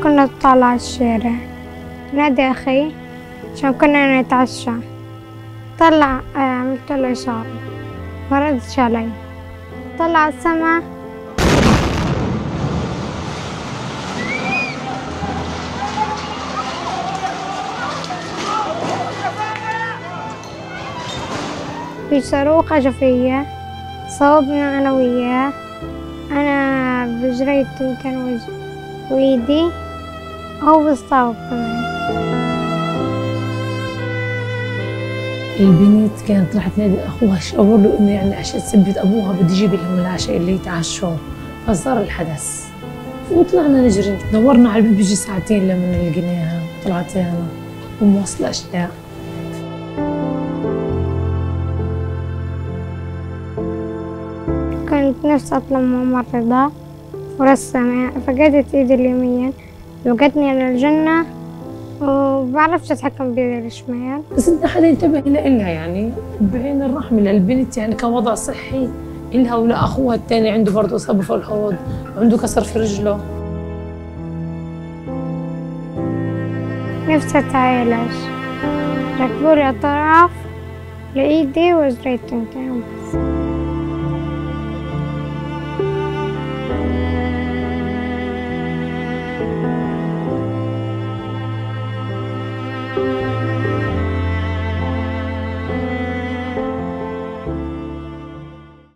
كنا نطلع على الشارع نادي أخي عشان كنا نتعشى. طلع عملت له إشارة ما ردش علي. طلع السما في صاروخ أجا فيا صوبنا أنا وياه. أنا بجريت تنتين وإيدي هو بالصوب كمان. البنت كانت راح تنادي أخوها شاور له إنه يعني عشان تثبت أبوها بده يجيب لهم العشاء اللي يتعشوا، فصار الحدث وطلعنا نجري. دورنا على البنت بيجي ساعتين لما لقيناها. طلعت أنا وموصلة أشلاء. كنت نفسي أطلع ممرضة ورسامة، فقدت إيدي اليمين وقتني على الجنة وبعرفش أتحكم بيدي الشمال. بس إن حدا ينتبه لها يعني بعين الرحمة للبنت يعني كوضع صحي إلها ولا أخوها الثاني عنده برضه إصابة في الحوض وعنده كسر في رجله. نفسي أتعالج، ركبولي أطراف لإيدي ورجلي التنتين.